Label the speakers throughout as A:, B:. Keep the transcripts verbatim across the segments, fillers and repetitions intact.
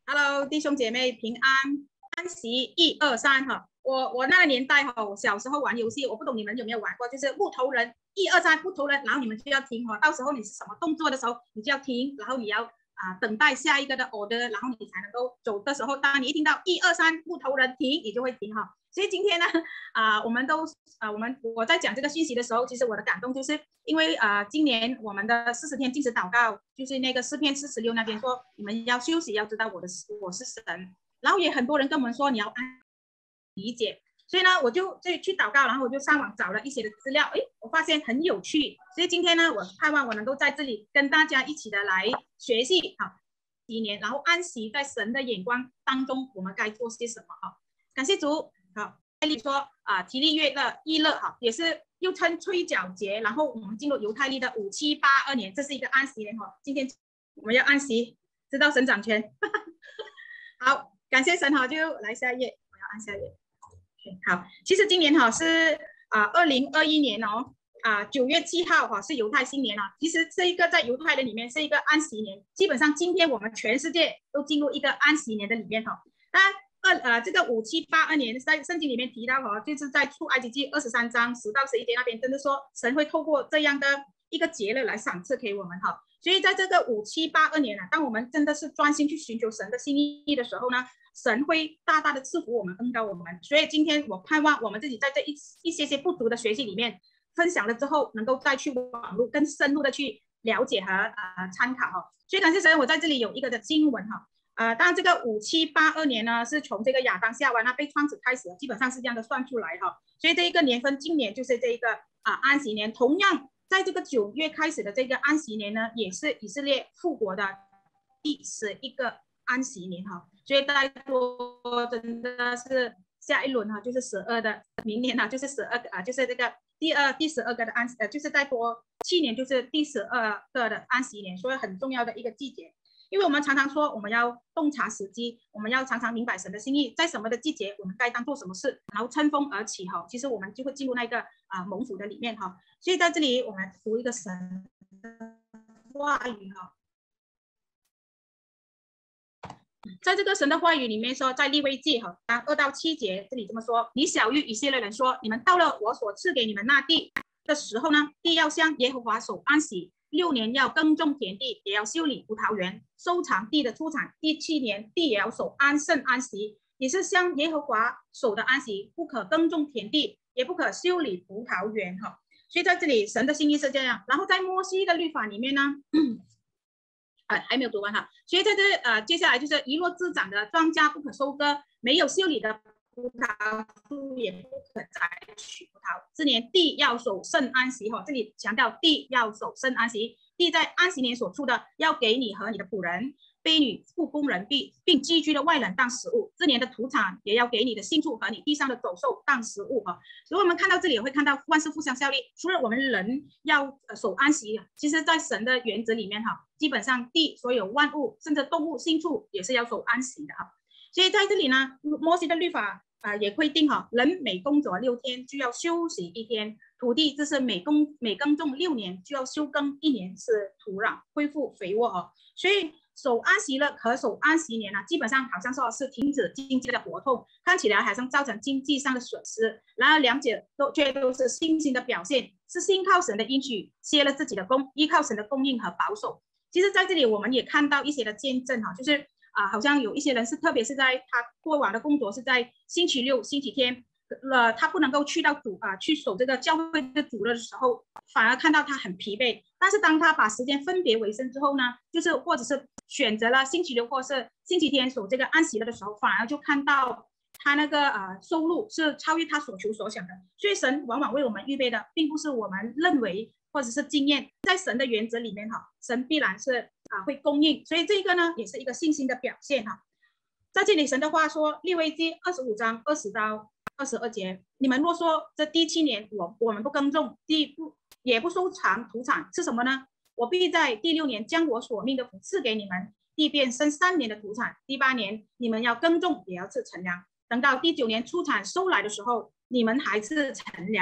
A: Hello， 弟兄姐妹平安，安息一二三哈。我我那个年代哈，我小时候玩游戏，我不懂你们有没有玩过，就是木头人一二三木头人，然后你们就要听哈，到时候你是什么动作的时候，你就要听，然后你要啊、呃、等待下一个的 order， 然后你才能够走的时候，当你一听到一二三木头人停，你就会停哈。所以今天呢，啊、呃，我们都啊、呃，我们我在讲这个信息的时候，其实我的感动就是因为啊、呃，今年我们的四十天禁食祷告，就是那个诗篇四十六那边说，你们要休息，要知道我的我是神，然后也很多人跟我们说你要按理解，所以呢，我就就去祷告，然后我就上网找了一些的资料，哎，我发现很有趣，所以今天呢，我盼望我能够在这里跟大家一起的来学习好几年，然后安息在神的眼光当中，我们该做些什么啊？感谢主。好，这里说啊，提利月的伊勒哈，也是又称吹角节，然后我们进入犹太历的五七八二年，这是一个安息年哈。今天我们要安息，知道神掌权。好，感谢神哈，就来下一页，我要按下一页。好，其实今年哈是啊二零二一年哦啊九月七号哈是犹太新年啊。其实这一个在犹太人里面是一个安息年，基本上今天我们全世界都进入一个安息年的里面哈。当然。二呃，这个五七八二年在圣经里面提到哈，就是在出埃及记二十三章十到十一节那边，真的说神会透过这样的一个节日来赏赐给我们哈。所以在这个五七八二年啊，当我们真的是专心去寻求神的心意的时候呢，神会大大的赐福我们，恩膏我们。所以今天我盼望我们自己在这一一些些不足的学习里面分享了之后，能够再去网络更深入的去了解和呃参考哈。所以感谢神，我在这里有一个的经文哈。呃，当然这个五七八二年呢，是从这个亚当夏娃那被创始开始，基本上是这样的算出来哈。所以这一个年份，今年就是这一个啊、呃、安息年。同样，在这个九月开始的这个安息年呢，也是以色列复国的第十一个安息年哈。所以大家说真的是下一轮哈，就是十二的，明年呢就是十二个啊，就是这个第二第十二个的安呃，就是再多七年就是第十二个的安息年，所以很重要的一个季节。因为我们常常说我们要洞察时机，我们要常常明白神的心意，在什么的季节我们该当做什么事，然后乘风而起哈，其实我们就会进入那个啊、呃、蒙福的里面哈。所以在这里我们读一个神的话语哈，在这个神的话语里面说，在利未记哈二到七节这里这么说：你小谕以色列人说，你们到了我所赐给你们那地的时候呢，地要向耶和华守安息。六年要耕种田地，也要修理葡萄园，收藏地的出产。第七年，地也要守安圣安息，也是向耶和华守的安息，不可耕种田地，也不可修理葡萄园哈。所以在这里，神的心意是这样。然后在摩西的律法里面呢，呃，还没有读完哈。所以在这呃，接下来就是遗落自长的庄稼不可收割，没有修理的葡萄树也不可摘取葡萄。这年地要守圣安息哈，这里强调地要守圣安息。地在安息年所出的，要给你和你的仆人、婢女、雇工人并并寄居的外人当食物。这年的土产也要给你的牲畜和你地上的走兽当食物哈。所以我们看到这里也会看到万事互相效力。除了我们人要守安息，其实在神的原则里面哈，基本上地所有万物甚至动物、牲畜也是要守安息的哈。所以在这里呢，摩西的律法啊、呃、也规定哈，人每工作六天就要休息一天，土地这是每耕每耕种六年就要休耕一年，是土壤恢复肥沃哦。所以守安息了和守安息年啊，基本上好像说是停止经济的活动，看起来好像造成经济上的损失，然而两者都却都是信心的表现，是信靠神的应许，歇了自己的工，依靠神的供应和保守。其实在这里我们也看到一些的见证哈，就是啊、呃，好像有一些人是特别是在他过往的工作是在星期六、星期天，呃，他不能够去到主啊、呃，去守这个教会的主日的时候，反而看到他很疲惫。但是当他把时间分别为圣之后呢，就是或者是选择了星期六或是星期天守这个安息日的时候，反而就看到他那个呃收入是超越他所求所想的。所以神往往为我们预备的，并不是我们认为或者是经验，在神的原则里面哈，神必然是啊会供应。所以这个呢，也是一个信心的表现哈。在这里神的话说，利未记二十五章二十到二十二节，你们若说这第七年我我们不耕种，地不也不收藏土产，是什么呢？我必在第六年将我所命的福赐给你们，地便生三年的土产。第八年你们要耕种，也要吃陈粮。等到第九年出产收来的时候，你们还是陈粮。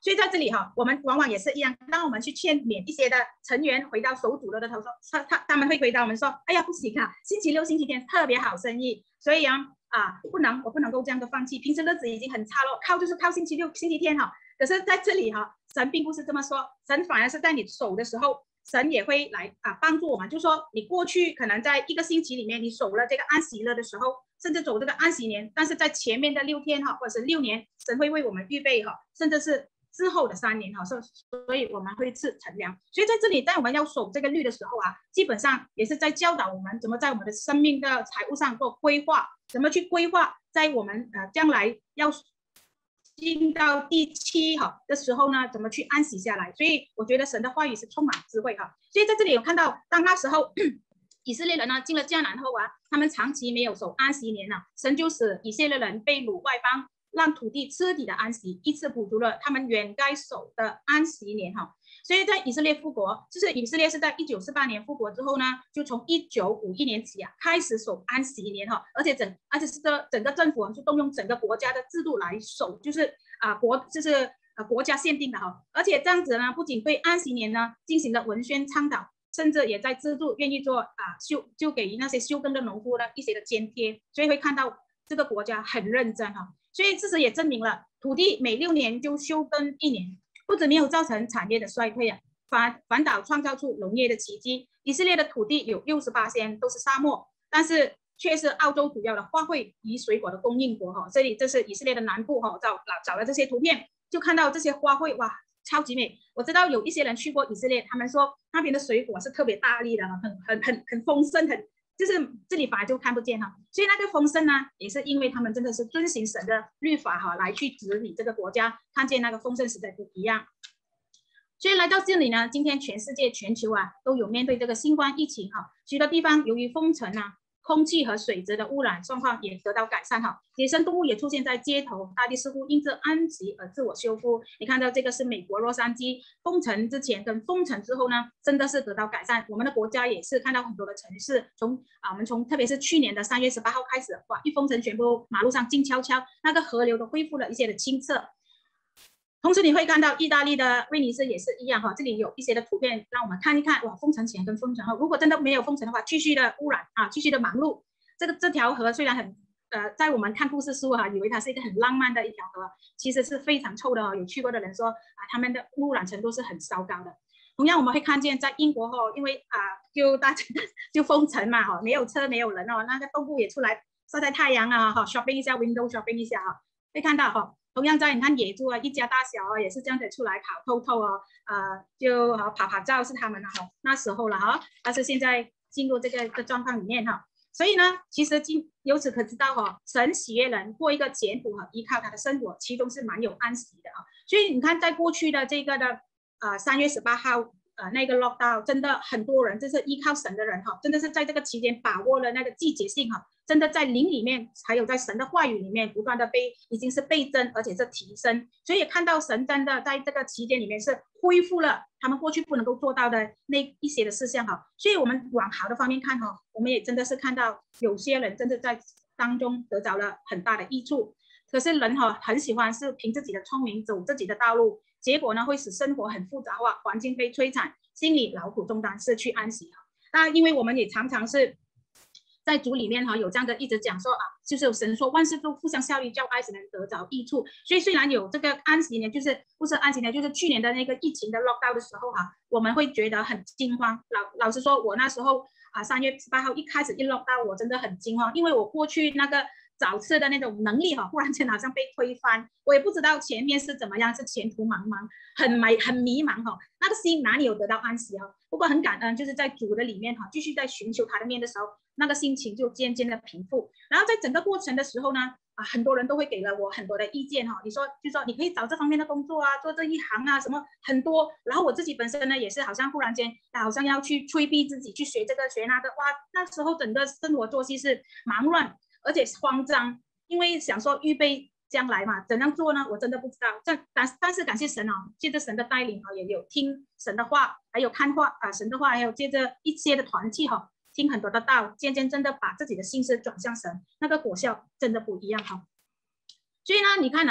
A: 所以在这里哈，我们往往也是一样，当我们去劝勉一些的成员回到手足了的时候，他他他们会回答我们说，哎呀不行啊，星期六、星期天特别好生意，所以啊啊不能，我不能够这样的放弃，平时日子已经很差了，靠就是靠星期六、星期天哈。可是在这里哈，神并不是这么说，神反而是在你守的时候，神也会来啊帮助我们，就说你过去可能在一个星期里面，你守了这个安息日的时候，甚至走这个安息年，但是在前面的六天哈，或者是六年，神会为我们预备哈，甚至是之后的三年哈，所所以我们会赐乘凉。所以在这里，在我们要守这个律的时候啊，基本上也是在教导我们怎么在我们的生命的财务上做规划，怎么去规划，在我们呃将来要进到第七哈的时候呢，怎么去安息下来。所以我觉得神的话语是充满智慧哈。所以在这里有看到，当那时候以色列人呢进了迦南后啊，他们长期没有守安息年了，神就使以色列人被掳外邦，让土地彻底的安息，一次补足了他们原该守的安息年哈。所以在以色列复国，就是以色列是在一九四八年复国之后呢，就从一九五一年起啊，开始守安息年哈，而且整而且是这整个政府就动用整个国家的制度来守，就是啊、呃、国就是呃国家限定的哈，而且这样子呢，不仅对安息年呢进行了文宣倡导，甚至也在资助愿意做啊休就给那些休耕的农夫呢一些的津贴，所以会看到这个国家很认真哈。所以事实也证明了，土地每六年就休耕一年，不止没有造成产业的衰退啊，反反倒创造出农业的奇迹。以色列的土地有 百分之六十八 都是沙漠，但是却是澳洲主要的花卉与水果的供应国哈。这里这是以色列的南部哈，找找了这些图片，就看到这些花卉哇，超级美。我知道有一些人去过以色列，他们说那边的水果是特别大粒的，很很很很丰盛，很就是这里反而就看不见哈。所以那个丰盛呢，也是因为他们真的是遵行神的律法哈，来去治理这个国家，看见那个丰盛实在不一样。所以来到这里呢，今天全世界全球啊都有面对这个新冠疫情哈，许多地方由于封城啊，空气和水质的污染状况也得到改善哈，野生动物也出现在街头，大地似乎因着安息而自我修复。你看到这个是美国洛杉矶封城之前跟封城之后呢，真的是得到改善。我们的国家也是看到很多的城市，从啊我们从特别是去年的三月十八号开始，哇，一封城全部马路上静悄悄，那个河流都恢复了一些的清澈。同时你会看到意大利的威尼斯也是一样哈，这里有一些的图片让我们看一看，哇，封城前跟封城后，如果真的没有封城的话，继续的污染啊，继续的忙碌。这个这条河虽然很呃，在我们看故事书哈、啊，以为它是一个很浪漫的一条河，其实是非常臭的哦。有去过的人说啊，他们的污染程度是很糟糕的。同样我们会看见在英国哈、哦，因为啊就大家就封城嘛哈，没有车没有人哦，那个动物也出来晒晒太阳啊哈 ，shopping 一下 window shopping 一下哈，会看到哈。同样在你看野猪啊，一家大小啊，也是这样子出来跑透透啊，呃，就啊跑跑照是他们了哈，那时候了哈，但是现在进入这个的状况里面哈，所以呢，其实今由此可知道哈，神喜悦人过一个简朴和依靠他的生活，其中是蛮有安息的哈。所以你看，在过去的这个的呃三月十八号呃那个 lockdown， 真的很多人就是依靠神的人哈，真的是在这个期间把握了那个季节性哈。真的在灵里面，还有在神的话语里面，不断的被已经是倍增，而且是提升。所以也看到神真的在这个期间里面是恢复了他们过去不能够做到的那一些的事项哈。所以我们往好的方面看哈，我们也真的是看到有些人真的在当中得着了很大的益处。可是人哈很喜欢是凭自己的聪明走自己的道路，结果呢会使生活很复杂化，环境被摧残，心里劳苦重担，失去安息哈。那因为我们也常常是。在主里面哈有这样的一直讲说啊，就是有神说万事都互相效力，叫爱子能得着益处。所以虽然有这个安息年，就是不是安息年，就是去年的那个疫情的 lockdown 的时候哈，我们会觉得很惊慌。老老实说，我那时候啊三月十八号一开始一 lockdown， 我真的很惊慌，因为我过去那个找吃的那种能力哈，忽然间好像被推翻，我也不知道前面是怎么样，是前途茫茫，很迷很迷茫哈，那个心哪里有得到安息哈？不过很感恩，就是在主的里面哈，继续在寻求他的面的时候。那个心情就渐渐的平复，然后在整个过程的时候呢，啊，很多人都会给了我很多的意见哈。你说，就说你可以找这方面的工作啊，做这一行啊，什么很多。然后我自己本身呢，也是好像忽然间，好像要去催逼自己去学这个学那个，哇，那时候整个生活作息是忙乱，而且慌张，因为想说预备将来嘛，怎样做呢？我真的不知道。这但但是感谢神哦，借着神的带领哈，也有听神的话，还有看话啊，神的话，还有借着一些的团契哈。听很多的道，渐渐真的把自己的心思转向神，那个果效真的不一样哈。所以呢，你看啊，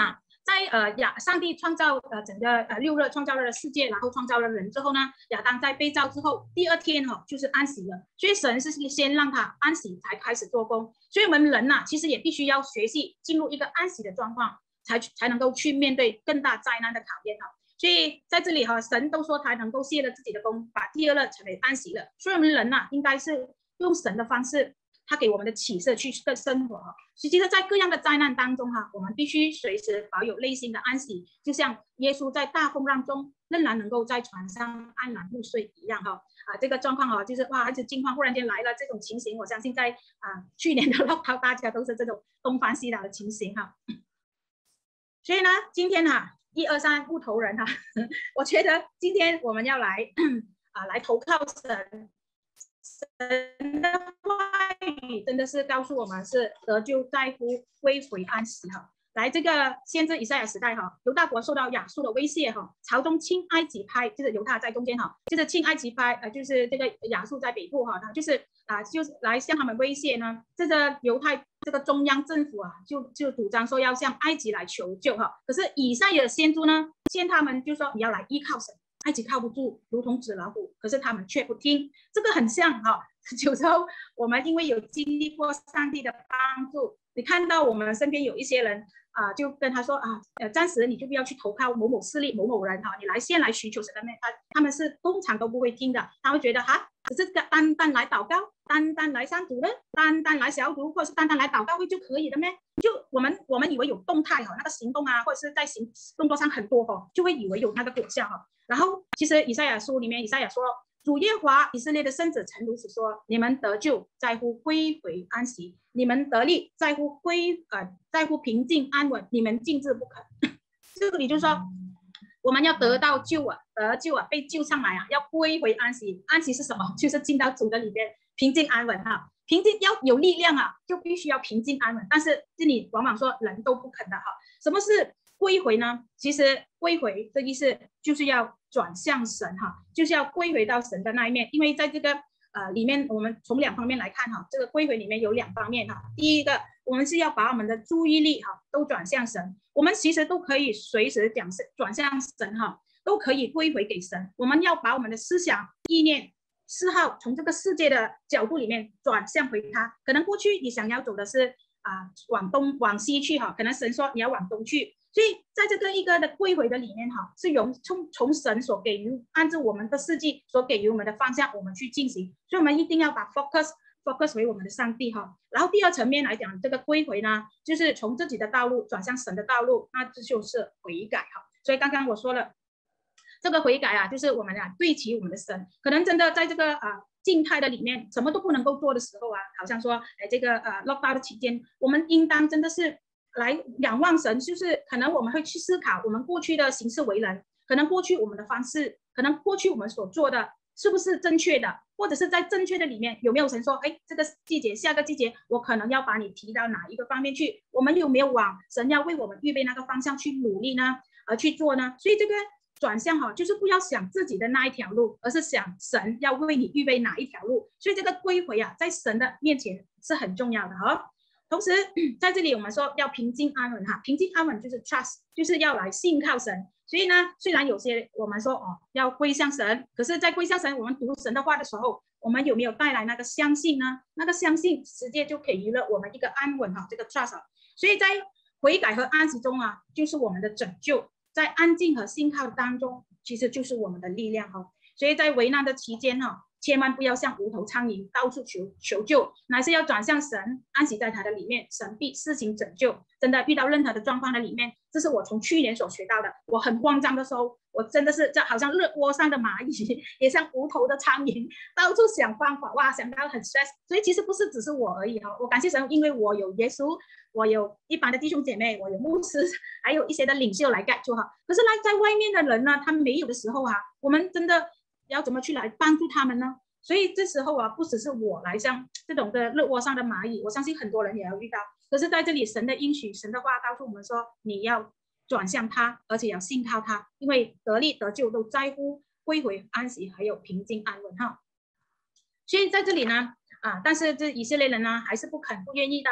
A: 在呃亚上帝创造呃整个呃六日创造了世界，然后创造了人之后呢，亚当在被造之后，第二天哈、哦、就是安息了，所以神是先让他安息才开始做工，所以我们人呐、啊、其实也必须要学习进入一个安息的状况，才才能够去面对更大灾难的考验哈。所以在这里哈、啊，神都说他能够卸了自己的功，把第二日成为安息了，所以我们人呐、啊、应该是用神的方式。他给我们的启示去的生活哈，实际上在各样的灾难当中哈，我们必须随时保有内心的安息，就像耶稣在大风浪中仍然能够在船上安然入睡一样哈。啊，这个状况哈，就是哇，这境况忽然间来了这种情形，我相信在啊去年的lockdown大家都是这种东翻西倒的情形哈。所以呢，今天哈一二三不投人哈，我觉得今天我们要来啊来投靠神。神的话语真的是告诉我们是得救在乎归回安息哈。来这个先知以赛亚时代哈，犹大国受到亚述的威胁哈，朝中亲埃及派就是犹大在中间哈，就是亲埃及派呃就是这个亚述在北部哈，就是啊就是来向他们威胁呢。这个犹太这个中央政府啊，就就主张说要向埃及来求救哈。可是以赛亚先知呢，见他们就说你要来依靠神。埃及靠不住，如同纸老虎，可是他们却不听。这个很像哈、哦，有时候我们因为有经历过上帝的帮助，你看到我们身边有一些人啊、呃，就跟他说啊，呃，暂时你就不要去投靠某某势力、某某人哈、啊，你来先来寻求神的面，他他们是通常都不会听的，他会觉得哈，只是单单来祷告，单单来上主任，单单来小组，或者是单单来祷告会就可以了咩？就我们我们以为有动态哈、哦，那个行动啊，或者是在行动作上很多哈、哦，就会以为有那个果效哈、哦。然后，其实以赛亚书里面，以赛亚说，主耶和华以色列的圣者曾如此说：你们得救在乎归回安息，你们得力在乎归呃在乎平静安稳，你们静置不肯。这里就是说，我们要得到救啊，得救啊，被救上来啊，要归回安息。安息是什么？就是进到主的里边，平静安稳哈、啊。平静要有力量啊，就必须要平静安稳。但是这里往往说人都不肯的哈。什么是归回呢？其实归回的意思就是要转向神哈，就是要归回到神的那一面。因为在这个呃里面，我们从两方面来看哈，这个归回里面有两方面哈。第一个，我们是要把我们的注意力哈都转向神，我们其实都可以随时讲转向神哈，都可以归回给神。我们要把我们的思想、意念、嗜好从这个世界的角度里面转向回他。可能过去你想要走的是啊、呃、往东往西去哈，可能神说你要往东去。所以在这个一个的归回的里面哈，是由从从神所给予，按照我们的世纪所给予我们的方向，我们去进行。所以我们一定要把 focus focus 为我们的上帝哈。然后第二层面来讲，这个归回呢，就是从自己的道路转向神的道路，那这就是悔改哈。所以刚刚我说了，这个悔改啊，就是我们啊对齐我们的神，可能真的在这个啊静态的里面，什么都不能够做的时候啊，好像说哎这个呃 lockdown 的期间，我们应当真的是。来仰望神，就是可能我们会去思考我们过去的行事为人，可能过去我们的方式，可能过去我们所做的是不是正确的，或者是在正确的里面有没有神说，哎，这个季节下个季节我可能要把你提到哪一个方面去，我们有没有往神要为我们预备那个方向去努力呢？而去做呢？所以这个转向哈，就是不要想自己的那一条路，而是想神要为你预备哪一条路。所以这个归回啊，在神的面前是很重要的哈。同时，在这里我们说要平静安稳哈，平静安稳就是 trust， 就是要来信靠神。所以呢，虽然有些我们说哦要归向神，可是，在归向神，我们读神的话的时候，我们有没有带来那个相信呢？那个相信直接就给予了我们一个安稳哈，这个 trust。所以在悔改和安息中啊，就是我们的拯救；在安静和信靠当中，其实就是我们的力量哈。所以在危难的期间哈。千万不要像无头苍蝇到处求求救，乃是要转向神，安息在他的里面，神必施行拯救。真的遇到任何的状况的里面，这是我从去年所学到的。我很慌张的时候，我真的是这好像热锅上的蚂蚁，也像无头的苍蝇，到处想办法，哇，想到很 stress。所以其实不是只是我而已哈，我感谢神，因为我有耶稣，我有一般的弟兄姐妹，我有牧师，还有一些的领袖来盖住哈。可是来在外面的人呢，他们没有的时候啊，我们真的。要怎么去来帮助他们呢？所以这时候啊，不只是我来像这种的热锅上的蚂蚁，我相信很多人也要遇到。可是在这里，神的应许，神的话告诉我们说，你要转向他，而且要信靠他，因为得力得救都在乎归回安息，还有平静安稳哈。所以在这里呢，啊，但是这以色列人呢，还是不肯不愿意的。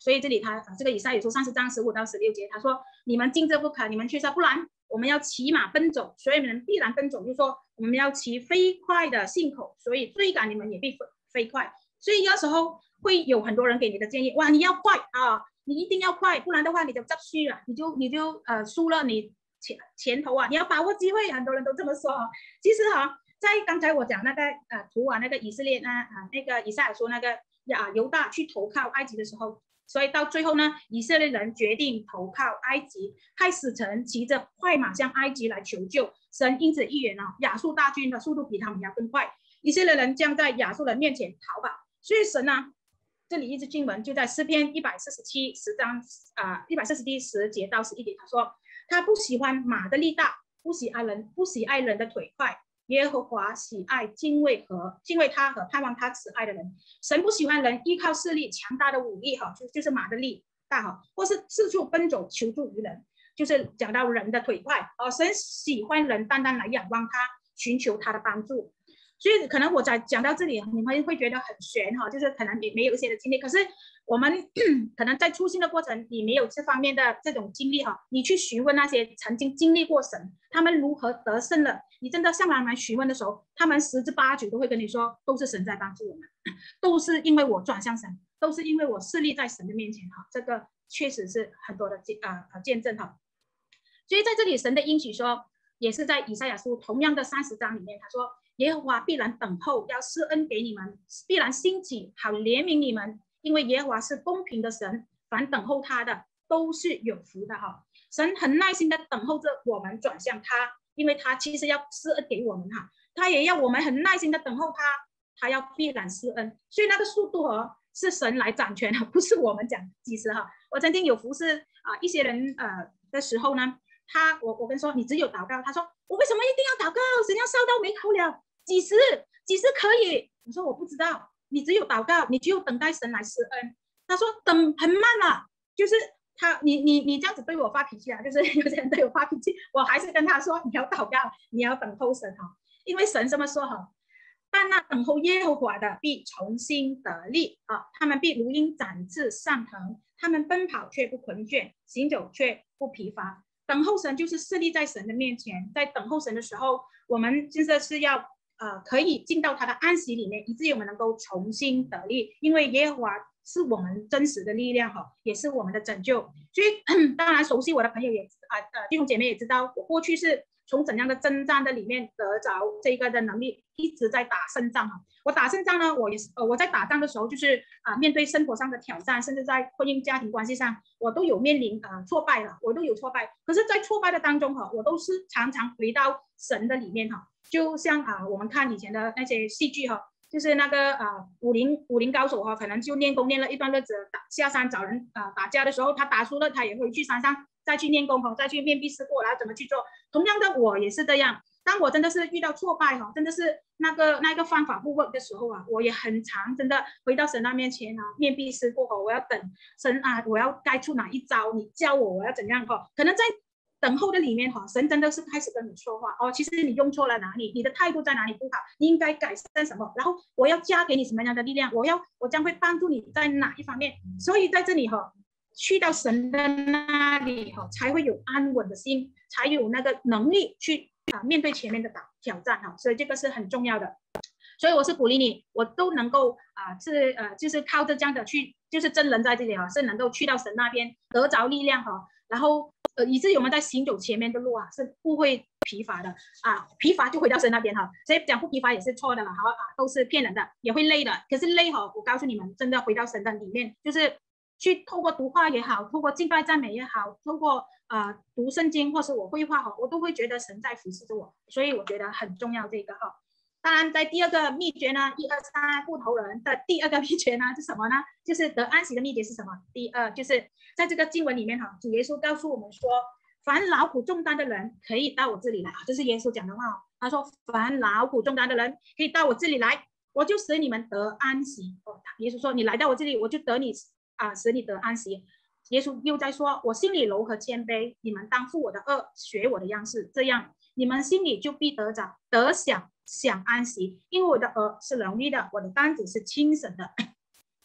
A: 所以这里他这个以赛亚书三十章十五到十六节，他说：你们进这不可，你们去这，不然我们要骑马奔走，所以你们必然奔走。就是说我们要骑飞快的信口，所以追赶你们也必飞快。所以有时候会有很多人给你的建议，哇，你要快啊，你一定要快，不然的话你就执虚了，你就你就呃输了你前前头啊，你要把握机会，很多人都这么说啊。其实哈、啊，在刚才我讲那个呃图啊，那个以色列啊啊那个以赛亚说那个啊犹大去投靠埃及的时候。所以到最后呢，以色列人决定投靠埃及，派使臣骑着快马向埃及来求救。神因此预言啊，亚述大军的速度比他们要更快，以色列人将在亚述人面前逃跑。所以神呢、啊，这里一支经文就在诗篇一百四十七十章啊一百四十七十节到十一节，他说他不喜欢马的力大，不喜爱人不喜爱人的腿快。耶和华喜爱敬畏和敬畏他和盼望他慈爱的人。神不喜欢人依靠势力强大的武力哈，就就是马的力大哈，或是四处奔走求助于人，就是讲到人的腿快哦。神喜欢人单单来仰望他，寻求他的帮助。所以可能我在讲到这里，你们会觉得很玄哈，就是可能你没有一些的经历，可是我们可能在初心的过程，你没有这方面的这种经历哈，你去询问那些曾经经历过神，他们如何得胜了，你真的向他们询问的时候，他们十之八九都会跟你说，都是神在帮助我们，都是因为我转向神，都是因为我侍立在神的面前哈，这个确实是很多的啊、呃、见证哈。所以在这里，神的应许说，也是在以赛亚书同样的三十章里面，他说。耶和华必然等候，要施恩给你们，必然兴起，好怜悯你们，因为耶和华是公平的神，凡等候他的都是有福的哈。神很耐心的等候着我们转向他，因为他其实要施恩给我们哈，他也要我们很耐心的等候他，他要必然施恩，所以那个速度哦是神来掌权的，不是我们讲几时哈。我曾经有服侍啊、呃、一些人呃的时候呢。他我我跟说你只有祷告，他说我为什么一定要祷告？神要烧到眉头了，几时几时可以？我说我不知道，你只有祷告，你只有等待神来施恩。他说等很慢了，就是他你你你这样子对我发脾气啊，就是有些人对我发脾气，我还是跟他说你要祷告，你要等候神哈，因为神这么说哈。但那等候耶和华的必重新得力啊，他们必如鹰展翅上腾，他们奔跑却不困倦，行走却不疲乏。等候神就是侍立在神的面前，在等候神的时候，我们真的是要呃可以进到他的安息里面，以至于我们能够重新得力，因为耶和华是我们真实的力量哈，也是我们的拯救。所以当然熟悉我的朋友也啊呃弟兄姐妹也知道，我过去是从怎样的征战的里面得着这个的能力，一直在打胜仗哈。我打胜仗呢，我也是呃我在打仗的时候，就是啊、呃、面对生活上的挑战，甚至在婚姻家庭关系上，我都有面临啊、呃、挫败了，我都有挫败。可是，在挫败的当中哈，我都是常常回到神的里面哈。就像啊、呃、我们看以前的那些戏剧哈，就是那个啊、呃、武林武林高手哈，可能就练功练了一段日子，打下山找人啊、呃、打架的时候，他打输了，他也会去山上再去练功哈，再去面壁思过，然后怎么去做。同样的，我也是这样。当我真的是遇到挫败哈，真的是那个那个方法不 work 的时候啊，我也很常真的回到神那面前啊，面壁思过哈，我要等神啊，我要该出哪一招，你教我我要怎样哈？可能在等候的里面哈，神真的是开始跟你说话哦，其实你用错了哪里，你的态度在哪里不好，你应该改善什么，然后我要加给你什么样的力量，我要我将会帮助你在哪一方面，所以在这里哈。去到神的那里哈，才会有安稳的心，才有那个能力去啊面对前面的挑战哈，所以这个是很重要的。所以我是鼓励你，我都能够啊是呃就是靠着这样的去，就是真人在这里哈，是能够去到神那边得着力量哈，然后呃以至于我们在行走前面的路啊是不会疲乏的啊，疲乏就回到神那边哈，所以讲不疲乏也是错的了哈啊，都是骗人的，也会累的。可是累哈，我告诉你们，真的回到神的里面就是。去透过读画也好，透过敬拜赞美也好，透过呃读圣经或是我绘画哈，我都会觉得神在服侍着我，所以我觉得很重要这个哈。当然，在第二个秘诀呢，一二三不投人的第二个秘诀呢是什么呢？就是得安息的秘诀是什么？第二就是在这个经文里面哈，主耶稣告诉我们说，凡劳苦重担的人可以到我这里来，这是耶稣讲的话。他说，凡劳苦重担的人可以到我这里来，我就使你们得安息。哦，耶稣说，你来到我这里，我就得你。啊，使你得安息。耶稣又在说，我心里柔和谦卑，你们当负我的恶，学我的样式，这样你们心里就必得着得享享安息，因为我的额是容易的，我的担子是轻省的。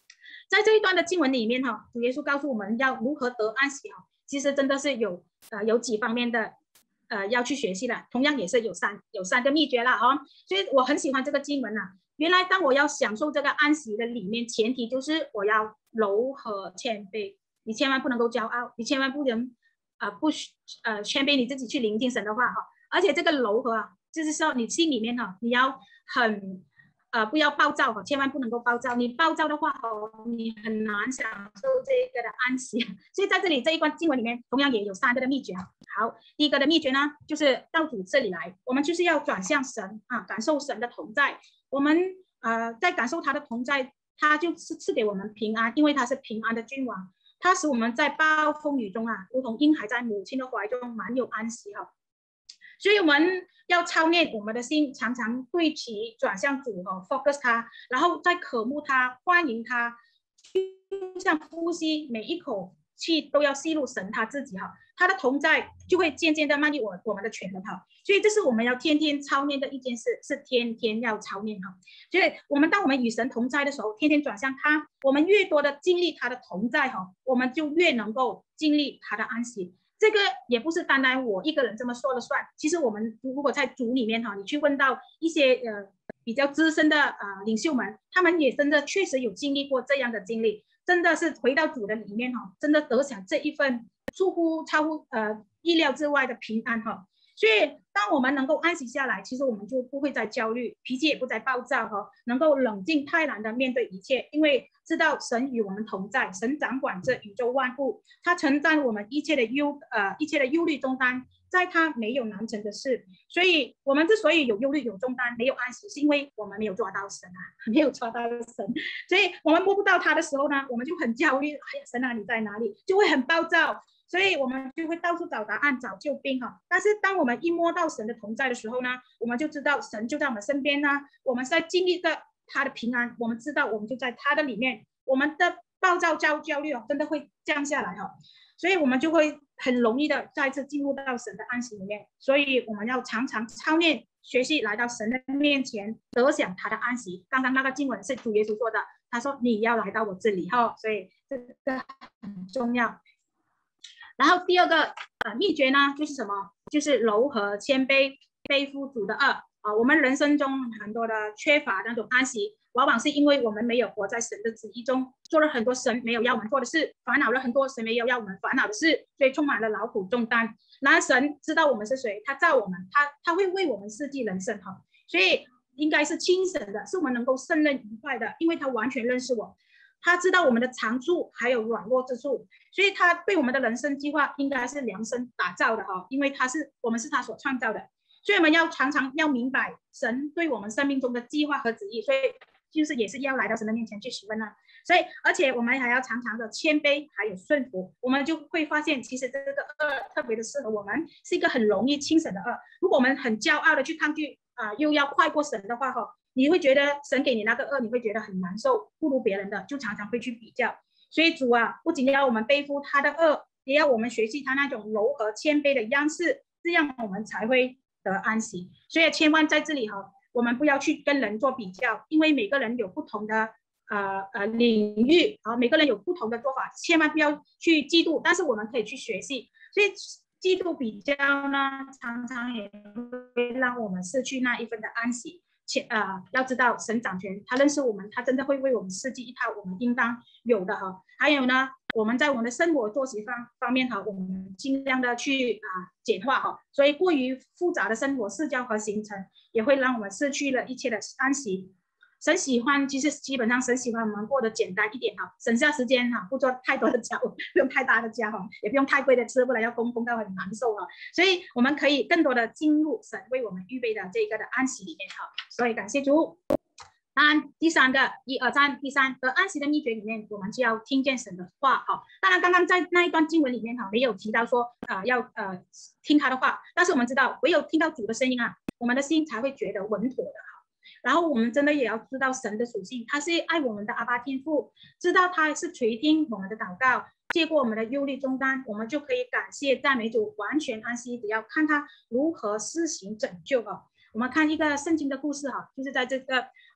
A: 在这一段的经文里面哈，主耶稣告诉我们要如何得安息哈，其实真的是有呃有几方面的呃要去学习的，同样也是有三有三个秘诀啦哈，所以我很喜欢这个经文啊。原来当我要享受这个安息的里面，前提就是我要柔和谦卑，你千万不能够骄傲，你千万不能啊、呃、不呃谦卑你自己去聆听神的话哈，而且这个柔和啊，就是说你心里面哈，你要很呃不要暴躁哈，千万不能够暴躁，你暴躁的话哦，你很难享受这个的安息。所以在这里这一段经文里面，同样也有三个的秘诀。好，第一个的秘诀呢，就是到主这里来，我们就是要转向神啊，感受神的同在。我们呃在感受他的同在，他就是赐给我们平安，因为他是平安的君王，他使我们在暴风雨中啊，如同婴孩在母亲的怀中，满有安息哈。所以我们要操练我们的心，常常对齐转向主哦 ，focus 他，然后再渴慕他，欢迎他，就像呼吸每一口气都要吸入神他自己哈，他的同在就会渐渐的漫溢我我们的全人哈，所以这是我们要天天操练的一件事，是天天要操练哈。所以我们当我们与神同在的时候，天天转向他，我们越多的经历他的同在哈，我们就越能够经历他的安息。这个也不是单单我一个人这么说了算，其实我们如果在组里面哈，你去问到一些呃比较资深的呃领袖们，他们也真的确实有经历过这样的经历，真的是回到主的里面哈，真的得享这一份出乎超乎呃意料之外的平安哈。所以当我们能够安息下来，其实我们就不会再焦虑，脾气也不再暴躁哈，能够冷静泰然的面对一切，因为知道神与我们同在，神掌管着宇宙万物，他承担我们一切的忧呃一切的忧虑重担，在他没有难成的事。所以我们之所以有忧虑有重担没有安息，是因为我们没有抓到神啊，没有抓到神，所以我们摸不到他的时候呢，我们就很焦虑，哎呀，神啊你在哪里，就会很暴躁，所以我们就会到处找答案找救兵哈。但是当我们一摸到神的同在的时候呢，我们就知道神就在我们身边呢，我们在经历着他的平安，我们知道我们就在他的里面，我们的暴躁焦焦虑哦真的会降下来哈，所以我们就会很容易的再次进入到神的安息里面。所以我们要常常操练学习来到神的面前，得享他的安息。刚刚那个经文是主耶稣说的，他说你要来到我这里哈，所以这个很重要。然后第二个呃秘诀呢，就是什么？就是柔和谦卑，背负主的恶啊。我们人生中很多的缺乏那种安息，往往是因为我们没有活在神的旨意中，做了很多神没有要我们做的事，烦恼了很多神没有要我们烦恼的事，所以充满了劳苦重担。然而神知道我们是谁，他造我们，他他会为我们设计人生哈，所以应该是轻省的，是我们能够胜任愉快的，因为他完全认识我。他知道我们的长处还有软弱之处，所以他对我们的人生计划应该是量身打造的哈，因为他是我们是他所创造的，所以我们要常常要明白神对我们生命中的计划和旨意，所以就是也是要来到神的面前去询问啊。所以而且我们还要常常的谦卑还有顺服，我们就会发现其实这个恶特别的适合我们，是一个很容易轻省的恶。如果我们很骄傲的去抗拒啊、呃，又要快过神的话哈，你会觉得神给你那个恶，你会觉得很难受，不如别人的，就常常会去比较。所以主啊，不仅要我们背负他的恶，也要我们学习他那种柔和谦卑的样式，这样我们才会得安息。所以千万在这里哈，我们不要去跟人做比较，因为每个人有不同的呃呃领域啊，每个人有不同的做法，千万不要去嫉妒，但是我们可以去学习。所以嫉妒比较呢，常常也会让我们失去那一份的安息。且呃，要知道神掌权，他认识我们，他真的会为我们设计一套我们应当有的哈。还有呢，我们在我们的生活作息方方面哈，我们尽量的去啊、呃、简化哈。所以过于复杂的生活、社交和行程，也会让我们失去了一切的安息。神喜欢，其实基本上神喜欢我们过得简单一点哈，省下时间哈，不做太多的家务，不用太大的家哈，也不用太贵的吃，不然要供供到很难受哈。所以我们可以更多的进入神为我们预备的这个的安息里面哈。所以感谢主。当然，第三个一二三，第三得安息的秘诀里面，我们就要听见神的话哈。当然，刚刚在那一段经文里面哈，没有提到说啊、呃、要呃听他的话，但是我们知道，唯有听到主的声音啊，我们的心才会觉得稳妥的。然后我们真的也要知道神的属性，他是爱我们的阿爸天父，知道他是垂听我们的祷告，接过我们的忧虑重担，我们就可以感谢赞美主，完全安息，只要看他如何施行拯救哈。我们看一个圣经的故事哈，就是在这个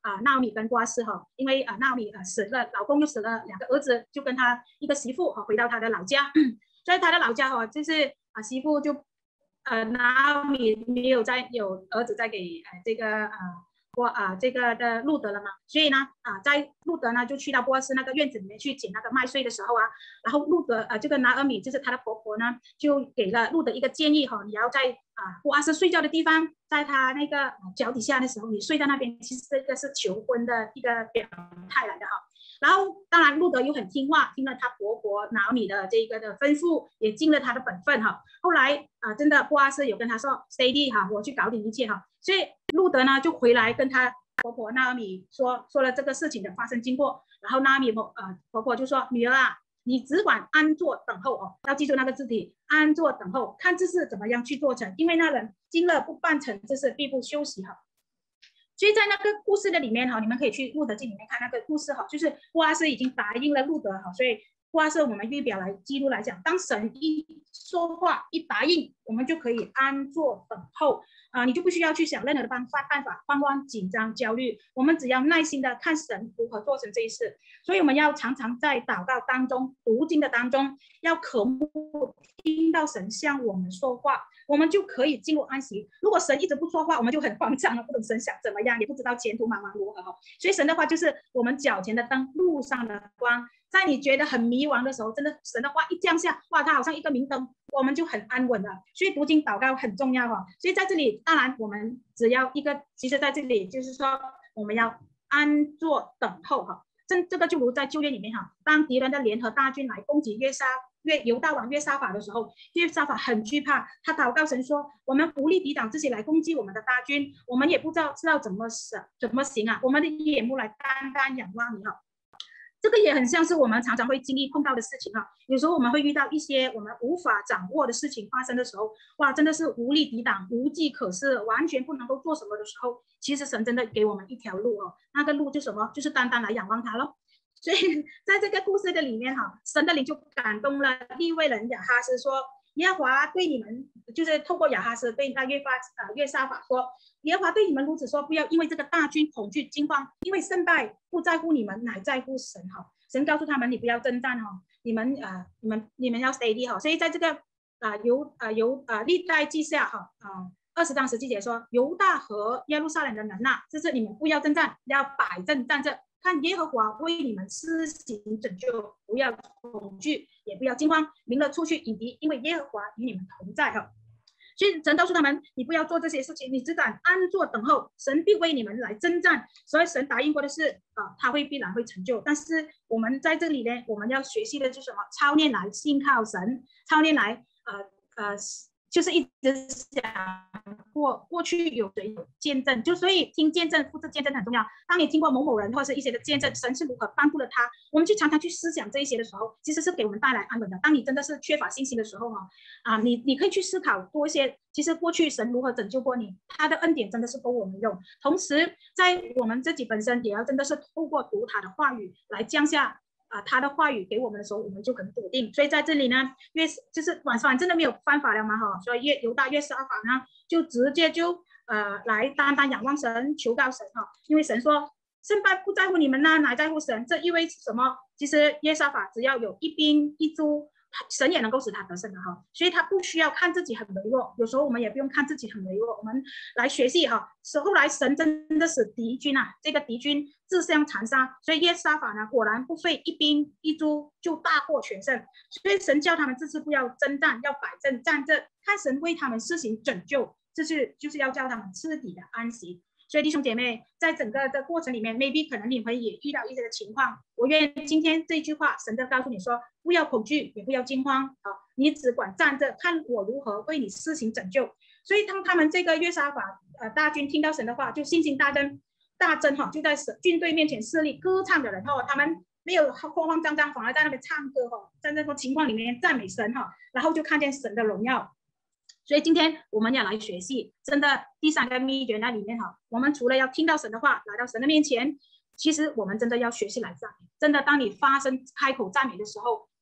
A: 啊纳米跟波阿斯哈，因为啊纳米啊死了，老公又死了，两个儿子就跟他一个媳妇哈回到他的老家，在他的老家哈就是啊媳妇就呃纳米没有再有儿子再给呃这个呃。波啊，这个的路德了嘛，所以呢，啊，在路德呢就去到波阿斯那个院子里面去捡那个麦穗的时候啊，然后路德啊，这个拿俄米就是她的婆婆呢，就给了路德一个建议哈、哦，你要在啊波阿斯睡觉的地方，在他那个脚底下的时候，你睡在那边，其实这个是求婚的一个表态来的哈。然后当然路德又很听话，听了她婆婆拿俄米的这个的吩咐，也尽了她的本分哈。后来啊，真的波阿斯有跟她说 ，Steady 哈，我去搞定一切哈。所以路德呢就回来跟她婆婆纳俄米说说了这个事情的发生经过，然后纳俄米婆呃婆婆就说女儿啊，你只管安坐等候哦，要记住那个字体，安坐等候，看这事怎么样去做成，因为那人经了不办成，这事必不休息哈。所以在那个故事的里面哈，你们可以去路德记里面看那个故事哈，就是波阿斯已经答应了路德哈，所以波阿斯我们预表来记录来讲，当神一说话一答应，我们就可以安坐等候啊、呃，你就不需要去想任何的办法办法慌慌紧张焦虑，我们只要耐心的看神如何做成这一事。所以我们要常常在祷告当中、读经的当中，要渴慕听到神向我们说话，我们就可以进入安息。如果神一直不说话，我们就很慌张了，不懂神想怎么样，也不知道前途茫茫如何。所以神的话就是我们脚前的灯，路上的光。在你觉得很迷茫的时候，真的神的话一降下，哇，它好像一个明灯，我们就很安稳了。所以读经祷告很重要哈。所以在这里，当然我们只要一个，其实在这里就是说，我们要安坐等候哈。这这个就如在旧约里面哈，当敌人的联合大军来攻击约沙约犹大王约沙法的时候，约沙法很惧怕，他祷告神说：我们不力抵挡这些来攻击我们的大军，我们也不知道知道怎么怎么行啊，我们的眼目来单单仰望你哈。这个也很像是我们常常会经历碰到的事情哈，有时候我们会遇到一些我们无法掌握的事情发生的时候，哇，真的是无力抵挡、无计可施，完全不能够做什么的时候，其实神真的给我们一条路哦，那个路就什么，就是单单来仰望他咯。所以在这个故事的里面哈，神的灵就感动了利未人亚哈斯说，耶和华对你们，就是透过亚哈斯对那约法呃约沙法说，耶和华对你们如此说，不要因为这个大军恐惧惊慌，因为胜败不在乎你们，乃在乎神哈。神告诉他们，你不要征战哈，你们啊、呃，你们你们要 steady 哈。所以在这个啊、呃、犹啊、呃、犹啊、呃、历代记下哈啊二十章十七节说，犹大和耶路撒冷的人呐，就是你们不要征战，要摆正站着。看耶和华为你们施行拯救，不要恐惧，也不要惊慌，明了出去迎敌，因为耶和华与你们同在哈。所以神告诉他们，你不要做这些事情，你只敢安坐等候，神必为你们来征战。所以神答应过的事啊，他会必然会成就。但是我们在这里呢，我们要学习的就是什么？操练来信靠神，操练来呃呃。就是一直想过过去有谁有见证，就所以听见证、复制见证很重要。当你听过某某人或者是一些的见证，神是如何帮助了他，我们去常常去思想这一些的时候，其实是给我们带来安稳的。当你真的是缺乏信心的时候哈，啊，你你可以去思考多一些，其实过去神如何拯救过你，他的恩典真的是够我们用。同时，在我们自己本身也要真的是透过读他的话语来降下。啊，他的话语给我们的时候，我们就很笃定。所以在这里呢，越就是反反正都没有办法了嘛哈，所以越犹大越沙法呢，就直接就呃来单单仰望神，求告神哈，因为神说胜败不在乎你们呐，乃在乎神。这意味着什么？其实约沙法只要有一兵一卒，神也能够使他得胜的哈，所以他不需要看自己很微弱，有时候我们也不用看自己很微弱，我们来学习哈。后来神真的使敌军啊，这个敌军自相残杀，所以约沙法呢果然不费一兵一卒就大获全胜。所以神叫他们这次不要征战，要摆正站着，看神为他们施行拯救，这是就是要叫他们彻底的安息。所以弟兄姐妹，在整个的过程里面 ，maybe 可能你们也遇到一些的情况。我愿今天这句话，神就告诉你说，不要恐惧，也不要惊慌，啊，你只管站着，看我如何为你施行拯救。所以当他们这个约沙法呃大军听到神的话，就信心大增，大增哈，就在军队面前设立歌唱的人哈，他们没有慌慌张张，反而在那边唱歌哈，在那种情况里面赞美神哈，然后就看见神的荣耀。所以今天我们要来学习，真的第三个秘诀那里面哈，我们除了要听到神的话，来到神的面前，其实我们真的要学习来赞美。真的，当你发声开口赞美的时候，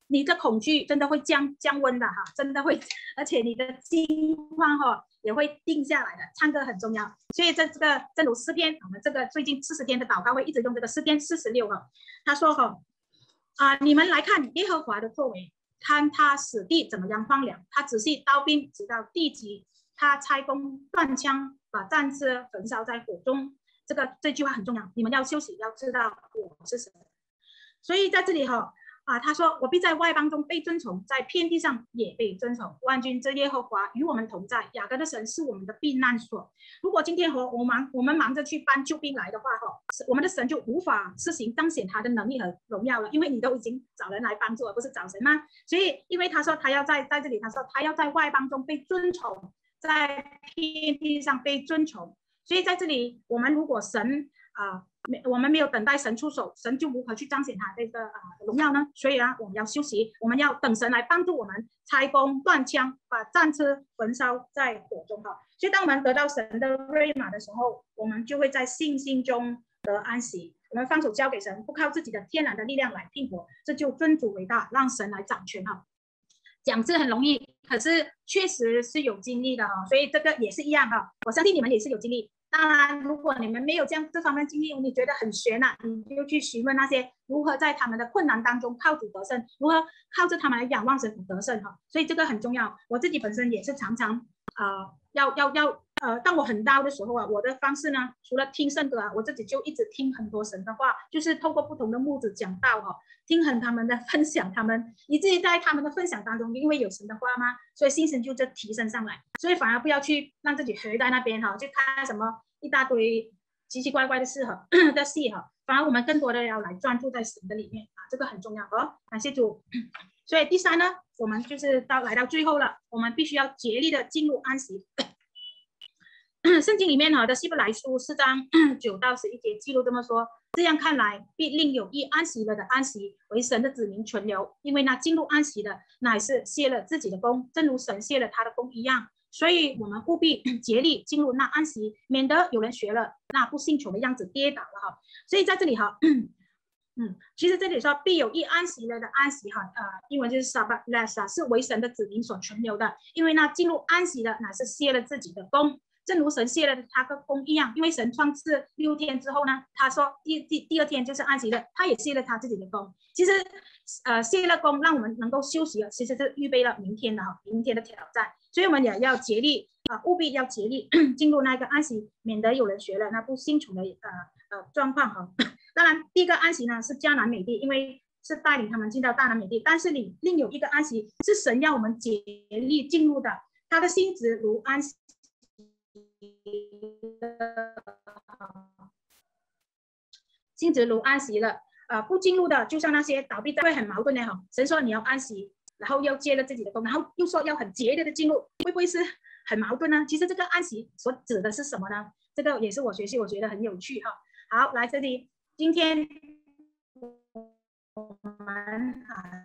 A: 你的恐惧真的会降降温的哈，真的会，而且你的心慌哈也会定下来的。唱歌很重要，所以这这个正如诗篇，我们这个最近四十天的祷告会一直用这个诗篇四十六哈，他说哈啊，你们来看耶和华的作为，看他使地怎么样荒凉，他仔细刀兵直到地极，他拆弓断枪，把战车焚烧在火中。这个这句话很重要，你们要休息，要知道我是神。所以在这里哈啊，他说我必在外邦中被尊崇，在遍地上也被尊崇。万军之耶和华与我们同在，雅各的神是我们的避难所。如果今天和我忙我们忙着去搬救兵来的话哈，我们的神就无法施行彰显他的能力和荣耀了，因为你都已经找人来帮助，而不是找神吗？所以因为他说他要在在这里，他说他要在外邦中被尊崇，在遍地上被尊崇。所以在这里，我们如果神啊、呃，我们没有等待神出手，神就如何去彰显他这个啊、呃、荣耀呢？所以啊，我们要休息，我们要等神来帮助我们拆弓断枪，把战车焚烧在火中哈。所以当我们得到神的瑞玛的时候，我们就会在信心中得安息。我们放手交给神，不靠自己的天然的力量来拼搏，这就尊主为大，让神来掌权哈。讲是很容易，可是确实是有经历的哈，所以这个也是一样哈。我相信你们也是有经历。当然，如果你们没有这样这方面经历，你觉得很悬呐、啊，你就去询问那些如何在他们的困难当中靠主得胜，如何靠着他们来仰望神得胜哈。所以这个很重要。我自己本身也是常常啊、呃，要要要呃，当我很down的时候啊，我的方式呢，除了听圣歌啊，我自己就一直听很多神的话，就是透过不同的牧者讲道哈，听很他们的分享，他们以至于在他们的分享当中，因为有神的话嘛，所以信心就这提升上来，所以反而不要去让自己黑在那边哈，就看什么一大堆奇奇怪怪的事哈的戏哈，反而我们更多的要来专注在神的里面啊，这个很重要哦，感谢主。所以第三呢，我们就是到来到最后了，我们必须要竭力的进入安息。圣经里面的希伯来书四章九到十一节记录这么说：这样看来，必另有一安息了的安息为神的子民存留，因为那进入安息的乃是卸了自己的功，正如神卸了他的功一样。所以我们务必竭力进入那安息，免得有人学了那不信从的样子跌倒了哈。所以在这里哈，嗯，其实这里说必有一安息了的安息哈，呃，英文就是 Sabbath rest 啊，是为神的子民所存留的，因为那进入安息的乃是卸了自己的功。正如神卸了他的功一样，因为神创世六天之后呢，他说第第第二天就是安息了，他也卸了他自己的功。其实，呃，卸了功让我们能够休息了，其实是预备了明天的哈，明天的挑战。所以我们也要竭力啊、呃，务必要竭力进入那个安息，免得有人学了那不信从的呃呃状况哈。当然，第一个安息呢是迦南美地，因为是带领他们进到大南美地，但是你另有一个安息是神要我们竭力进入的，他的性质如安息。性质如安息了，呃，不进入的，就像那些倒闭在会很矛盾的哈。神说你要安息，然后又接了自己的功，然后又说要很竭力的进入，会不会是很矛盾呢？其实这个安息所指的是什么呢？这个也是我学习，我觉得很有趣哈。好，来这里，今天我们啊，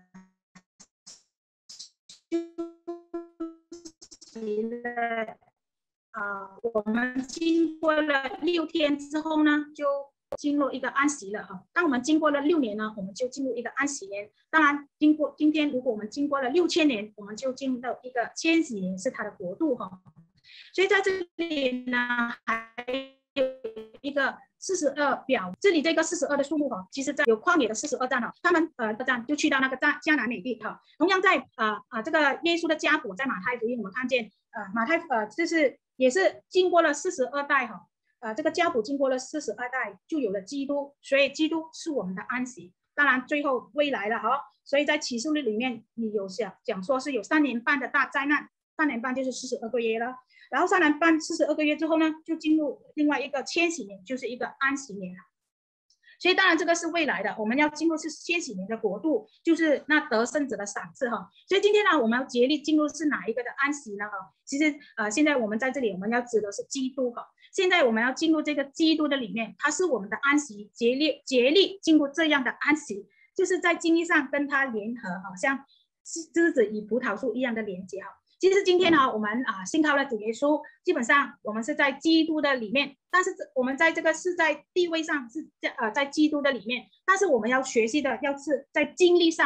A: 休息了。啊、呃，我们经过了六天之后呢，就进入一个安息了哈。当我们经过了六年呢，我们就进入一个安息年。当然，经过今天，如果我们经过了六千年，我们就进入到一个千禧年，是它的国度哈。所以在这里呢，还有一个四十二表，这里这个四十二的数目哈，其实在有旷野的四十二站哈，他们呃的站就去到那个迦迦南美地哈。同样在啊啊、呃、这个耶稣的家谱在马太福音，我们看见呃马太呃就是。也是经过了四十二代哈，呃，这个家谱经过了四十二代，就有了基督，所以基督是我们的安息。当然，最后未来了哈，所以在启示录里面，你有讲讲说是有三年半的大灾难，三年半就是四十二个月了。然后三年半四十二个月之后呢，就进入另外一个千禧年，就是一个安息年了。所以当然这个是未来的，我们要进入是千禧年的国度，就是那得胜者的赏赐哈。所以今天呢，我们要竭力进入是哪一个的安息呢？哈，其实呃，现在我们在这里，我们要指的是基督哈。现在我们要进入这个基督的里面，它是我们的安息，竭力竭力进入这样的安息，就是在经历上跟它联合，好像枝子与葡萄树一样的连接哈。其实今天呢，我们啊信靠了主耶稣，基本上我们是在基督的里面，但是我们在这个是在地位上是在呃在基督的里面，但是我们要学习的要是在经历上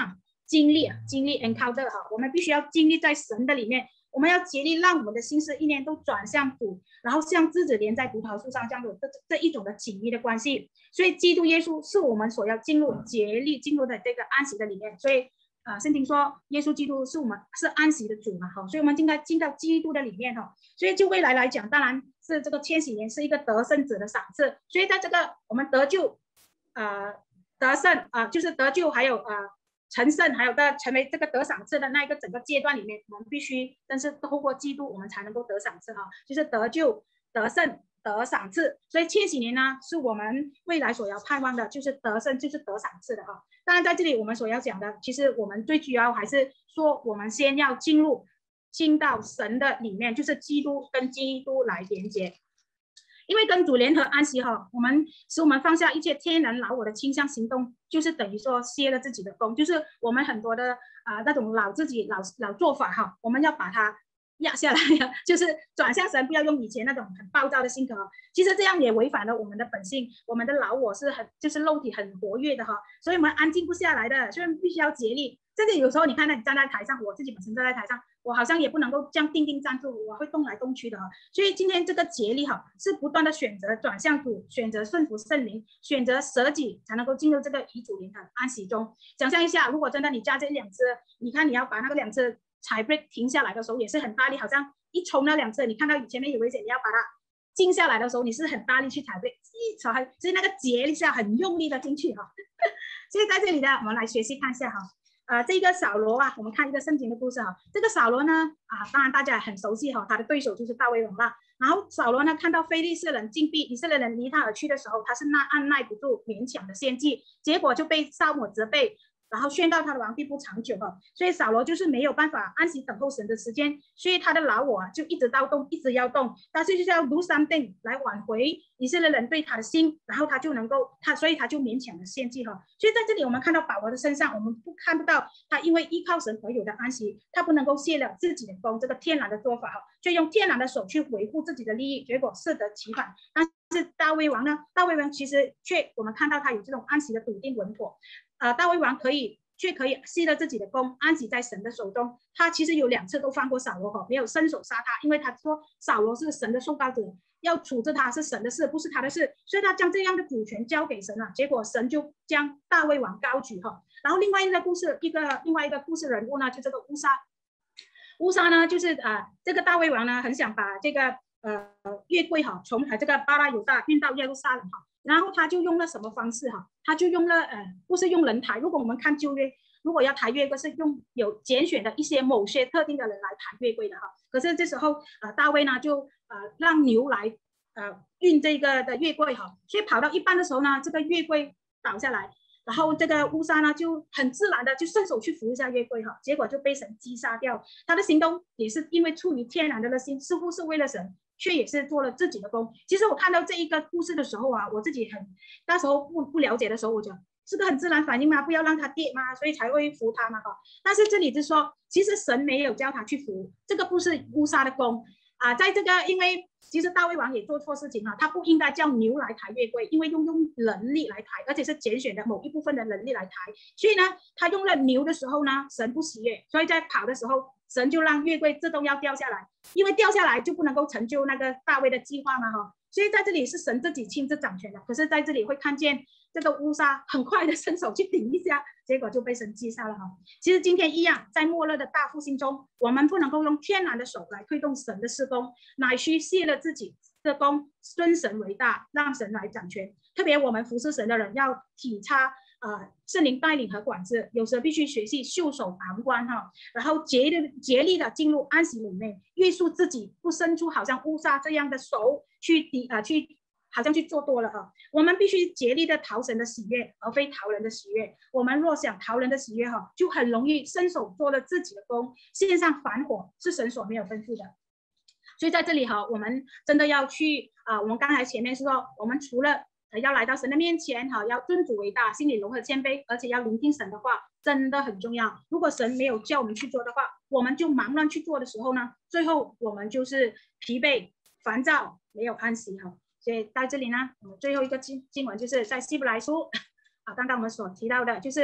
A: 经历经历 encounter 哈，我们必须要经历在神的里面，我们要竭力让我们的心思意念都转向主，然后像枝子连在葡萄树上这样的这这一种的紧密的关系。所以基督耶稣是我们所要进入竭力进入的这个安息的里面。所以呃，圣经说耶稣基督是我们是安息的主嘛，哈，所以我们应该进到基督的里面哈。所以就未来来讲，当然是这个千禧年是一个得胜者的赏赐。所以在这个我们得救，呃，得胜啊、呃，就是得救，还有呃成圣，还有的成为这个得赏赐的那一个整个阶段里面，我们必须，但是透过基督，我们才能够得赏赐哈，就是得救、得胜。得赏赐，所以千禧年呢，是我们未来所要盼望的，就是得胜，就是得赏赐的哈。当然，在这里我们所要讲的，其实我们最主要还是说，我们先要进入进到神的里面，就是基督跟基督来连接。因为跟主联合安息哈，我们使我们放下一切天然老我的倾向行动，就是等于说歇了自己的功，就是我们很多的啊、呃、那种老自己老老做法哈，我们要把它压下来呀，就是转向神，不要用以前那种很暴躁的性格。其实这样也违反了我们的本性，我们的老我是很就是肉体很活跃的哈，所以我们安静不下来的，所以必须要竭力。甚至有时候你看到你站在台上，我自己本身站在台上，我好像也不能够这样定定站住，我会动来动去的哈。所以今天这个竭力哈，是不断的选择转向主，选择顺服圣灵，选择舍己，才能够进入这个与主联合安息中。想象一下，如果真的你驾这两车，你看你要把那个两车踩 brake 停下来的时候也是很大力，好像一冲那两车，你看到前面有危险，你要把它静下来的时候，你是很大力去踩 brake， 一踩，所以那个竭力是要很用力的进去哈。所以在这里呢，我们来学习看一下哈。呃，这个扫罗啊，我们看一个圣经的故事哈。这个扫罗呢，啊，当然大家也很熟悉哈，他的对手就是大卫王啦。然后扫罗呢，看到非利士人进逼以色列人离他而去的时候，他是那按耐不住，勉强的献祭，结果就被撒母耳责备。然后宣告他的王必不长久哈，所以扫罗就是没有办法安息等候神的时间，所以他的老我啊就一直到动，一直要动，但是就是要 do something 来挽回以色列人对他的心，然后他就能够他，所以他就勉强的献祭哈。所以在这里我们看到保罗的身上，我们不看不到他因为依靠神而有的安息，他不能够卸了自己的功，这个天然的做法哈，就用天然的手去维护自己的利益，结果适得其反。但是大卫王呢，大卫王其实却我们看到他有这种安息的笃定稳妥。呃，大卫王可以却可以卸了自己的功，安息在神的手中。他其实有两次都放过扫罗哈，没有伸手杀他，因为他说扫罗是神的受膏者，要处置他是神的事，不是他的事，所以他将这样的主权交给神了。结果神就将大卫王高举哈。然后另外一个故事，一个另外一个故事人物呢，就这个乌撒。乌撒呢，就是呃这个大卫王呢，很想把这个呃约柜哈从呃这个巴拉犹大运到耶路撒冷哈。然后他就用了什么方式哈？他就用了呃，不是用人抬。如果我们看旧约，如果要抬约柜，是用有拣选的一些某些特定的人来抬约柜的哈。可是这时候呃，大卫呢就呃让牛来呃运这个的约柜哈，所以跑到一半的时候呢，这个约柜倒下来，然后这个乌撒呢就很自然的就伸手去扶一下约柜哈，结果就被神击杀掉。他的行动也是因为出于天然的热心，似乎是为了神。却也是做了自己的工。其实我看到这一个故事的时候啊，我自己很那时候不不了解的时候，我觉得是个很自然反应嘛，不要让他跌嘛，所以才会扶他嘛哈。但是这里就说，其实神没有叫他去扶，这个不是乌撒的功啊。在这个，因为其实大卫王也做错事情啊，他不应该叫牛来抬约柜，因为用用人力来抬，而且是拣选的某一部分的人力来抬，所以呢，他用了牛的时候呢，神不喜悦，所以在跑的时候。神就让约柜自动要掉下来，因为掉下来就不能够成就那个大卫的计划嘛哈，所以在这里是神自己亲自掌权的。可是在这里会看见这个乌撒很快的伸手去顶一下，结果就被神击杀了哈。其实今天一样，在末日的大复兴中，我们不能够用天然的手来推动神的事工，乃需卸了自己的功，尊神为大，让神来掌权。特别我们服侍神的人要体察。呃，圣灵带领和管制，有时必须学习袖手旁观哈，然后竭力竭力的进入安息里面，约束自己，不伸出好像乌撒这样的手去抵呃去，好像去做多了哈。我们必须竭力的讨神的喜悦，而非讨人的喜悦。我们若想讨人的喜悦哈，就很容易伸手做了自己的工，献上反火，是神所没有吩咐的。所以在这里哈，我们真的要去啊、呃，我们刚才前面说，我们除了要来到神的面前哈，要尊主为大，心里柔和谦卑，而且要聆听神的话，真的很重要。如果神没有叫我们去做的话，我们就忙乱去做的时候呢，最后我们就是疲惫、烦躁，没有安息哈。所以在这里呢，我们最后一个经经文就是在希伯来书啊，刚刚我们所提到的，就是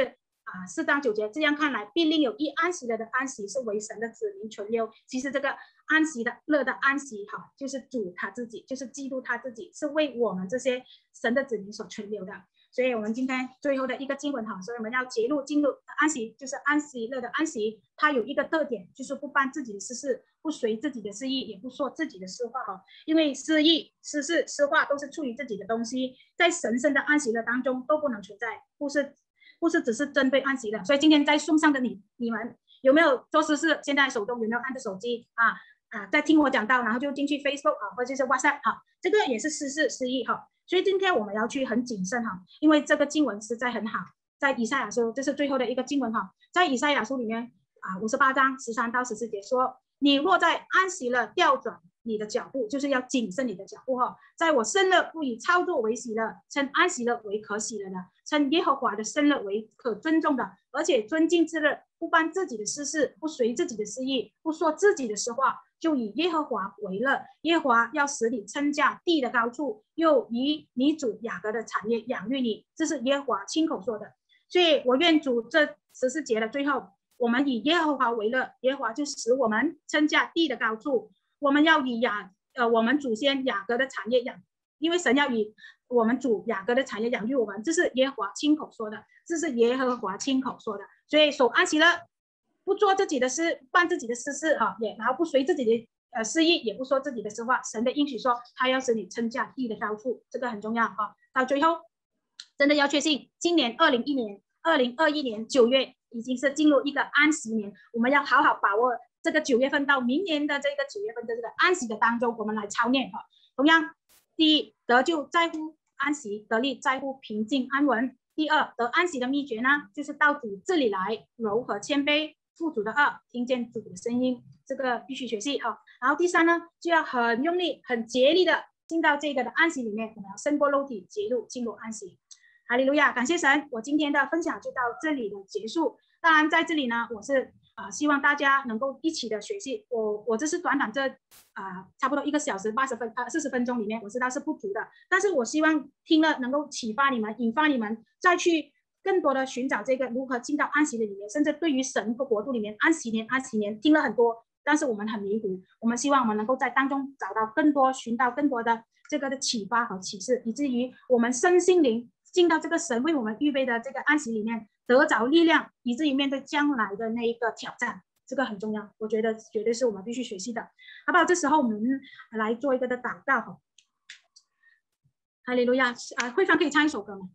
A: 啊四章九节，这样看来，必另有一安息日的安息是为神的子民存留。其实这个安息的乐的安息哈，就是主他自己，就是基督他自己，是为我们这些神的子民所存留的。所以我们今天最后的一个经文哈，所以我们要结入进入安息，就是安息乐的安息，它有一个特点，就是不办自己的私事，不随自己的私意，也不说自己的私话哈。因为私意、私事、私话都是出于自己的东西，在神圣的安息乐当中都不能存在，不是不是只是针对安息乐。所以今天在送上的你，你们有没有做私事？现在手中有没有按着手机啊啊，在听我讲到，然后就进去 Facebook 啊，或者是 WhatsApp 哈，这个也是私事私意哈。所以今天我们要去很谨慎哈，因为这个经文实在很好，在以赛亚书，这是最后的一个经文哈，在以赛亚书里面啊，五十八章十三到十四节说，你若在安息了调转你的脚步，就是要谨慎你的脚步哈。在我生乐不以操作为喜乐，称安息乐为可喜乐的，称耶和华的生乐为可尊重的，而且尊敬之日，不办自己的私事，不随自己的私意，不说自己的实话，就以耶和华为乐。耶和华要使你称价地的高处，又以你主雅各的产业养育你，这是耶和华亲口说的。所以我愿主这十四节的最后，我们以耶和华为乐，耶和华就使我们称价地的高处。我们要以雅呃我们祖先雅各的产业养，因为神要以我们主雅各的产业养育我们，这是耶和华亲口说的，这是耶和华亲口说的。所以守安息了，不做自己的事，办自己的私事哈，也然后不随自己的呃私意，也不说自己的实话。神的应许说，他要使你称价地的高处，这个很重要哈。到最后，真的要确信，今年二零一年、二零二一年九月已经是进入一个安息年，我们要好好把握这个九月份到明年的这个九月份的这个安息的当中，我们来操练哈。同样，第一，得救在乎安息，得力在乎平静安稳。第二，得安息的秘诀呢，就是到主这里来，柔和谦卑，负主的恶，听见主的声音，这个必须学习哈。然后第三呢，就要很用力、很竭力的进到这个的安息里面，我们要胜过肉体，结入进入安息。哈利路亚，感谢神！我今天的分享就到这里的结束。当然，在这里呢，我是啊、呃，希望大家能够一起的学习。我我这是短短这啊、呃、差不多一个小时八十分啊四十分钟里面，我知道是不足的，但是我希望听了能够启发你们，引发你们再去更多的寻找这个如何进到安息的里面，甚至对于神的国度里面安息年安息年听了很多，但是我们很迷糊。我们希望我们能够在当中找到更多，寻到更多的这个的启发和启示，以至于我们身心灵进到这个神为我们预备的这个安息里面，得着力量，以至于面对将来的那一个挑战，这个很重要，我觉得绝对是我们必须学习的，好不好？这时候我们来做一个的祷告哈。哈利路亚啊！慧芳可以唱一首歌吗？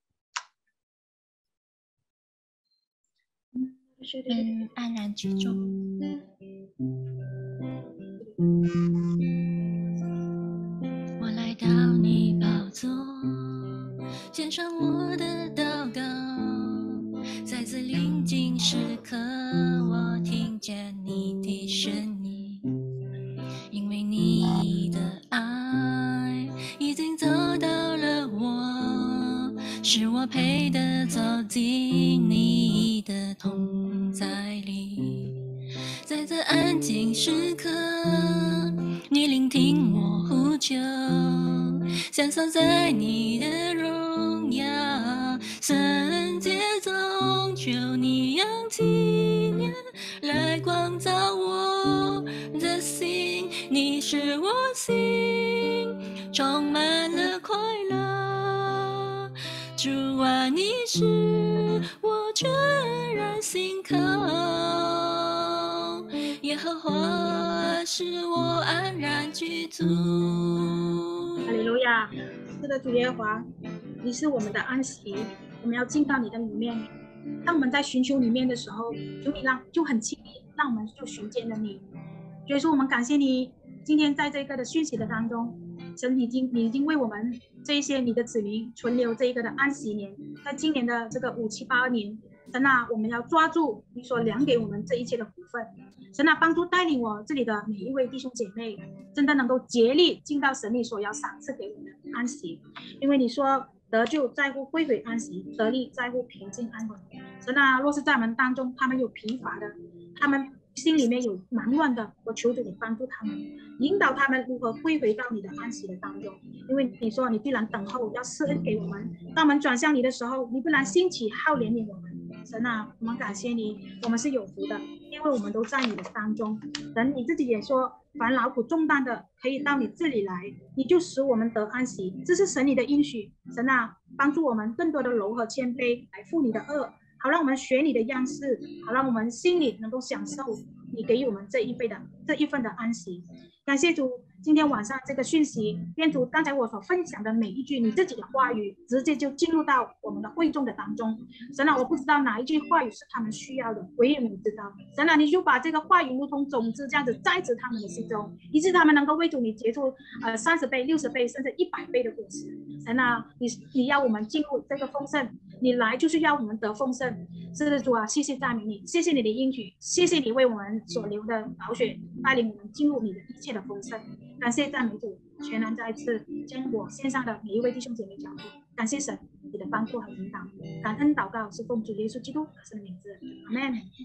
B: 嗯，安然居中。我来到你宝座，献上我的祷告，在这临近时刻，我听见你的声音，因为你的爱已经找到了我，使我配得走进你的同在里。在这安静时刻，你聆听我呼求，享受在你的荣耀圣洁中，求你用纪念来光照我的心，你使我心充满了快乐，主啊，你使我全然心靠，耶和华使我安然居住。
A: 哈利路亚！是的，主耶和华，你是我们的安息，我们要进到你的里面。当我们在寻求里面的时候，求你让就很轻易，让我们就寻见了你。所以说，我们感谢你，今天在这个的讯息的当中，神已经你已经为我们这一些你的子民存留这一个的安息年，在今年的这个五七八年，神啊，我们要抓住你所量给我们这一切的福分。神啊，帮助带领我这里的每一位弟兄姐妹，真的能够竭力进到神你所要赏赐给我们的安息，因为你说得救在乎归回安息，得力在乎平静安稳。神啊，若是在我们当中，他们有疲乏的，他们心里面有忙乱的，我求主你帮助他们，引导他们如何归回到你的安息的当中。因为你说你必然等候，要施恩给我们，当我们转向你的时候，你必然兴起好怜悯我们。 神啊，我们感谢你，我们是有福的，因为我们都在你的当中。神，你自己也说，凡劳苦重担的可以到你这里来，你就使我们得安息。这是神你的应许。神啊，帮助我们更多的柔和谦卑来负你的恶，好让我们学你的样式，好让我们心里能够享受你给予我们这一份的这一份的安息。感谢主，今天晚上这个讯息，愿主刚才我所分享的每一句你自己的话语，直接就进入到我们的会众的当中。神啊，我不知道哪一句话语是他们需要的，唯有你知道。神啊，你就把这个话语如同种子这样子栽植他们的心中，以致他们能够为主你结出呃三十倍、六十倍甚至一百倍的果实。神啊，你你要我们进入这个丰盛，你来就是要我们得丰盛。是的，主啊，谢谢赞美你，谢谢你的应许，谢谢你为我们所流的宝血，带领我们进入你的一切的丰盛。感谢赞美主，全然再一次将我线上的每一位弟兄姐妹交付。感谢神你的帮助和引导，感恩祷告是奉主耶稣基督的圣名字，阿们。